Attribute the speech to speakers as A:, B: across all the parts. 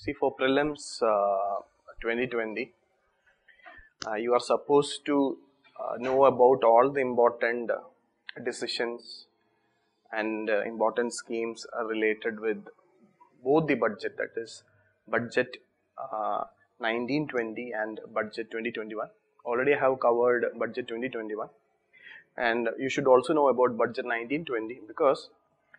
A: See, for prelims 2020, you are supposed to know about all the important decisions and important schemes related with both the budget, that is budget 1920 and budget 2021. Already I have covered budget 2021, and you should also know about budget 1920 because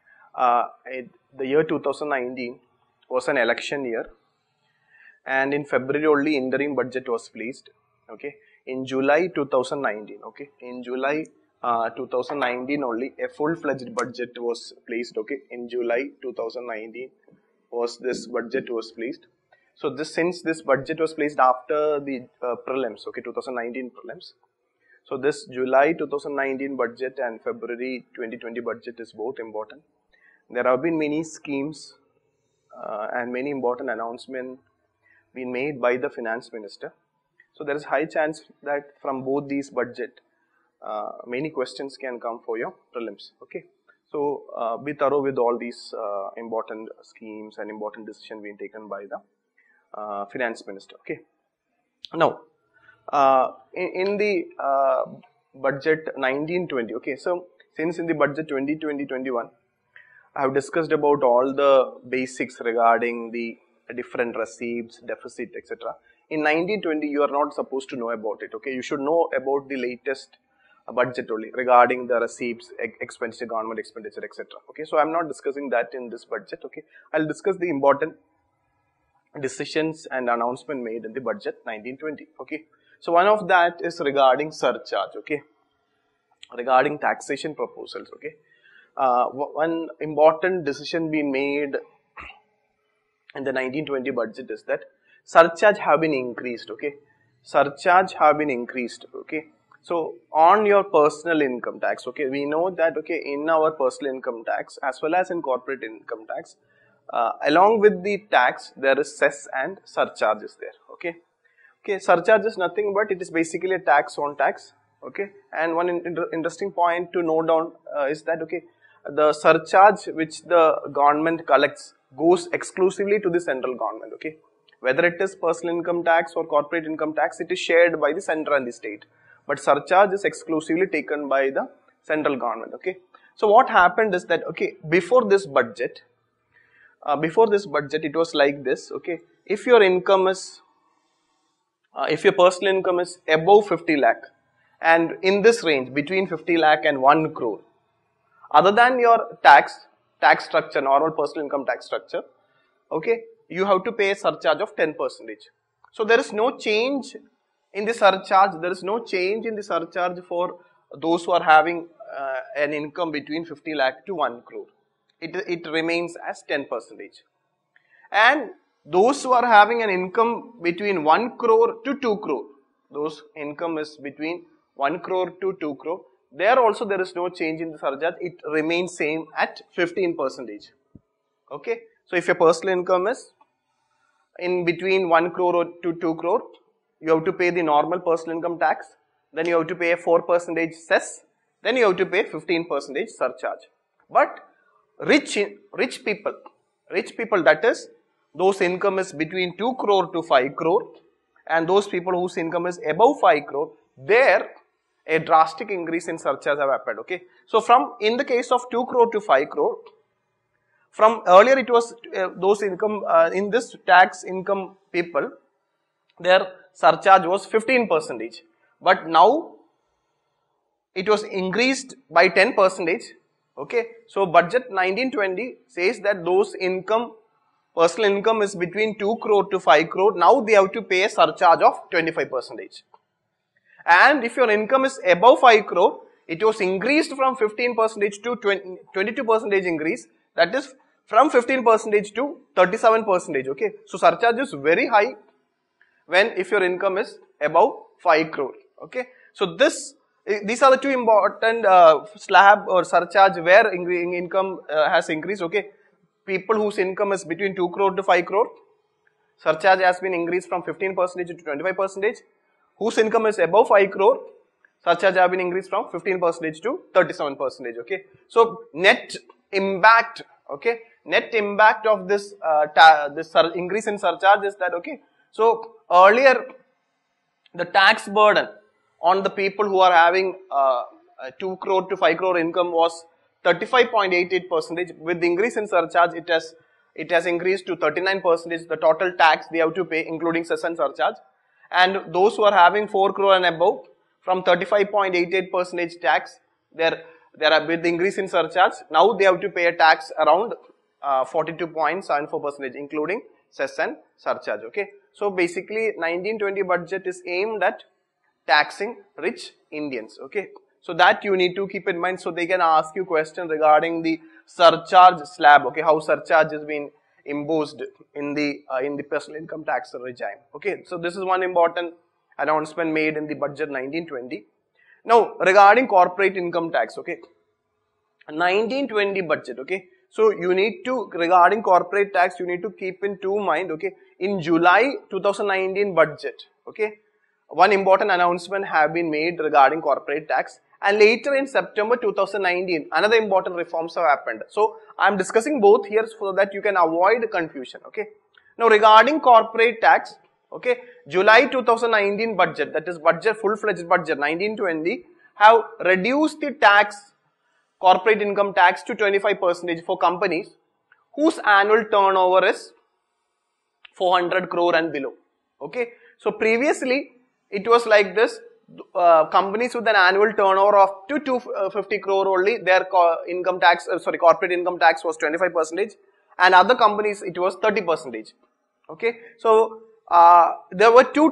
A: the year 2019 was an election year, and in February only interim budget was placed. Okay, in July 2019, okay, in July 2019 only a full-fledged budget was placed. Okay, in July 2019 was this budget was placed. So since this budget was placed after the prelims, okay, 2019 prelims. So this July 2019 budget and February 2020 budget is both important. There have been many schemes and many important announcements been made by the finance minister. So there is high chance that from both these budget, many questions can come for your prelims. Okay, so be thorough with all these important schemes and important decisions being taken by the finance minister. Okay, now in the budget 1920, okay, so since in the budget 2020-21, I have discussed about all the basics regarding the different receipts, deficit, etc. In 1920, you are not supposed to know about it. Okay, you should know about the latest budget only regarding the receipts, expenditure, government expenditure, etc. Okay, so I am not discussing that in this budget. Okay, I will discuss the important decisions and announcement made in the budget 1920. Okay, so one of that is regarding surcharge. Okay, regarding taxation proposals. Okay, one important decision being made in the 1920 budget is that surcharge have been increased. Okay, surcharge have been increased. Okay, so on your personal income tax, okay, we know that, okay, in our personal income tax as well as in corporate income tax, along with the tax there is cess and surcharges there. Okay, okay, surcharge is nothing but it is basically a tax on tax. Okay, and one interesting point to note down is that, okay, the surcharge which the government collects goes exclusively to the central government. Okay, whether it is personal income tax or corporate income tax, it is shared by the center and the state, but surcharge is exclusively taken by the central government. Okay, so what happened is that, okay, before this budget it was like this. Okay, if your income is if your personal income is above 50 lakh and in this range between 50 lakh and 1 crore, other than your tax structure, normal personal income tax structure, okay, you have to pay a surcharge of 10%. So there is no change in the surcharge. There is no change in the surcharge for those who are having an income between 50 lakh to 1 crore. It remains as 10%. And those who are having an income between 1 crore to 2 crore, those income is between 1 crore to 2 crore, there also there is no change in the surcharge. It remains same at 15%. Okay, so if your personal income is in between 1 crore to 2 crore, you have to pay the normal personal income tax, then you have to pay a 4% cess, then you have to pay 15% surcharge. But rich people, that is, those income is between 2 crore to 5 crore, and those people whose income is above 5 crore, there a drastic increase in surcharge have happened. Okay, so from in the case of 2 crore to 5 crore, from earlier it was those income in this tax income people, their surcharge was 15%, but now it was increased by 10%. Okay, so budget 1920 says that those income, personal income is between 2 crore to 5 crore, now they have to pay a surcharge of 25%. And if your income is above 5 crore, it was increased from 15% to 22% increase, that is from 15% to 37%. Okay, so surcharge is very high when if your income is above 5 crore. Okay, so these are the two important slab or surcharge where income has increased. Okay, people whose income is between 2 crore to 5 crore, surcharge has been increased from 15% to 25%. Whose income is above 5 crore, surcharge have been increased from 15% to 37%. Okay, so net impact, okay, net impact of this increase in surcharge is that, okay, so earlier the tax burden on the people who are having 2 crore to 5 crore income was 35.88%. With the increase in surcharge, it has increased to 39%, the total tax they have to pay, including cess and surcharge. And those who are having 4 crore and above, from 35.88% tax, there are, with the increase in surcharge, now they have to pay a tax around 42.74%, including cess and surcharge. Okay, so basically 1920 budget is aimed at taxing rich Indians. Okay, so that you need to keep in mind. So they can ask you questions regarding the surcharge slab. Okay, how surcharge has been imposed in the personal income tax regime. Okay, so this is one important announcement made in the budget 1920. Now regarding corporate income tax. Okay, 1920 budget. Okay, so you need to, regarding corporate tax, you need to keep in mind. Okay, in July 2019 budget. Okay, one important announcement have been made regarding corporate tax, and later in September 2019 another important reforms have happened. So I am discussing both here so that you can avoid confusion. Okay, now regarding corporate tax, okay, July 2019 budget, that is budget, full-fledged budget 1920, have reduced the tax, corporate income tax, to 25% for companies whose annual turnover is 400 crore and below. Okay, so previously it was like this, companies with an annual turnover of up to 250 crore only, their income tax, corporate income tax was 25%, and other companies it was 30%. Okay, so there were two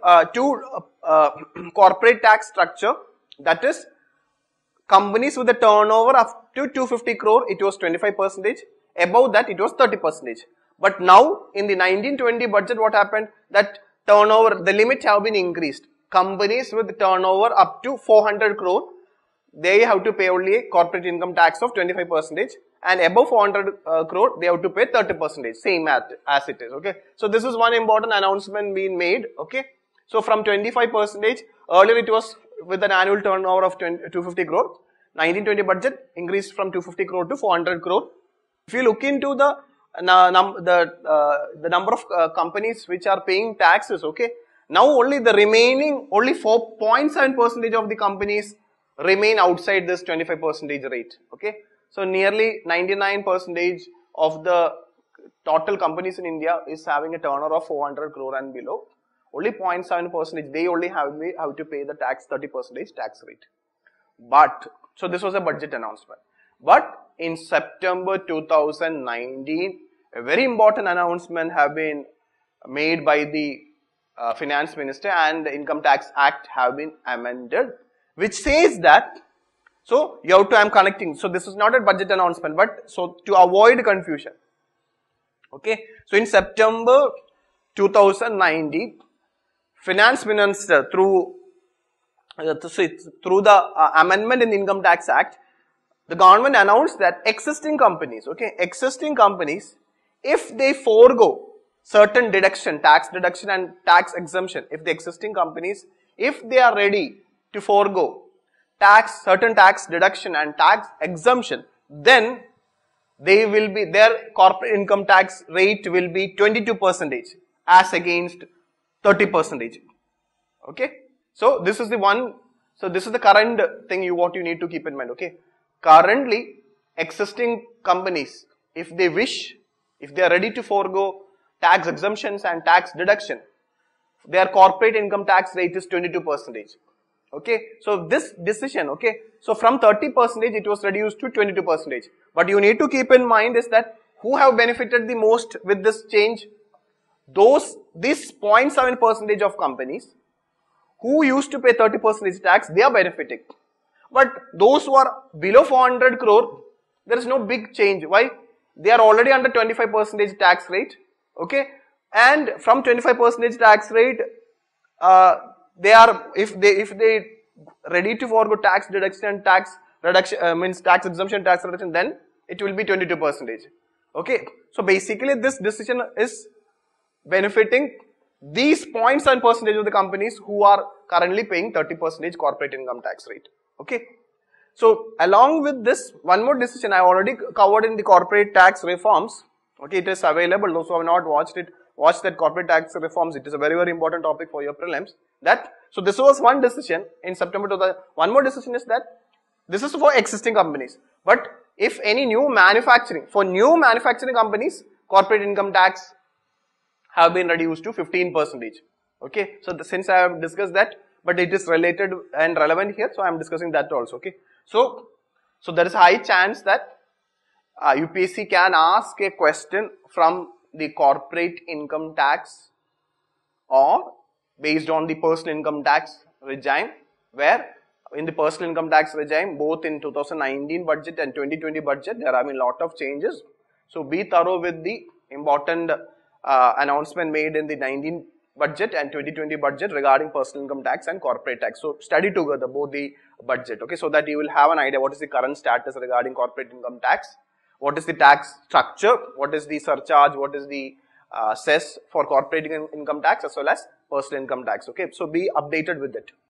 A: corporate tax structure, that is companies with a turnover up to 250 crore, it was 25%, above that it was 30%. But now in the 1920 budget, what happened, that turnover, the limit have been increased. Companies with turnover up to 400 crore, they have to pay only a corporate income tax of 25%, and above 400 crore, they have to pay 30%, same as it is. Okay, so this is one important announcement being made. Okay, so from 25%, earlier it was with an annual turnover of 250 crore, 1920 budget increased from 250 crore to 400 crore. If you look into the number of companies which are paying taxes, okay, now only the remaining, only 4.7% of the companies remain outside this 25% rate. Okay, so nearly 99% of the total companies in India is having a turnover of 400 crore and below. Only 0.7%, they only have to pay the tax, 30% tax rate. But, so this was a budget announcement. But in September 2019, a very important announcement have been made by the Finance Minister, and the Income Tax Act have been amended, which says that, so you have to, I am connecting, so this is not a budget announcement, but so to avoid confusion. Okay, so in September 2019, Finance Minister, through the amendment in the Income Tax Act, the government announced that existing companies, okay, if they forego certain deduction, tax deduction and tax exemption, if the existing companies, if they are ready to forego certain tax deduction and tax exemption, then they will be, their corporate income tax rate will be 22% as against 30%. Okay, so this is the one, so this is the current thing what you need to keep in mind. Okay, currently existing companies, if they wish, if they are ready to forego tax exemptions and tax deduction, their corporate income tax rate is 22%. Okay, so this decision, okay, so from 30% it was reduced to 22%. But you need to keep in mind is that who have benefited the most with this change? This 0.7% of companies who used to pay 30% tax, they are benefiting. But those who are below 400 crore, there is no big change. Why? They are already under 25% tax rate. Okay, and from 25% tax rate, they are, if they ready to forego tax deduction, tax exemption, tax reduction, then it will be 22%. Okay, so basically this decision is benefiting these 0.7% of the companies who are currently paying 30% corporate income tax rate. Okay, So along with this, one more decision I already covered in the corporate tax reforms. Okay, it is available. Those who have not watched it, watch that corporate tax reforms. It is a very, very important topic for your prelims. So this was one decision in September 2000. One more decision is that this is for existing companies. But if any new manufacturing, for new manufacturing companies, corporate income tax have been reduced to 15%. Okay, so since I have discussed that, but it is related and relevant here, so I am discussing that also. Okay, so there is a high chance that UPSC can ask a question from the corporate income tax or based on the personal income tax regime, where in the personal income tax regime, both in 2019 budget and 2020 budget, there have been a lot of changes. So be thorough with the important announcement made in the 19 budget and 2020 budget regarding personal income tax and corporate tax. So study together both the budget, okay, so that you will have an idea what is the current status regarding corporate income tax, what is the tax structure, what is the surcharge, what is the cess for corporate income tax as well as personal income tax. Okay, so be updated with it.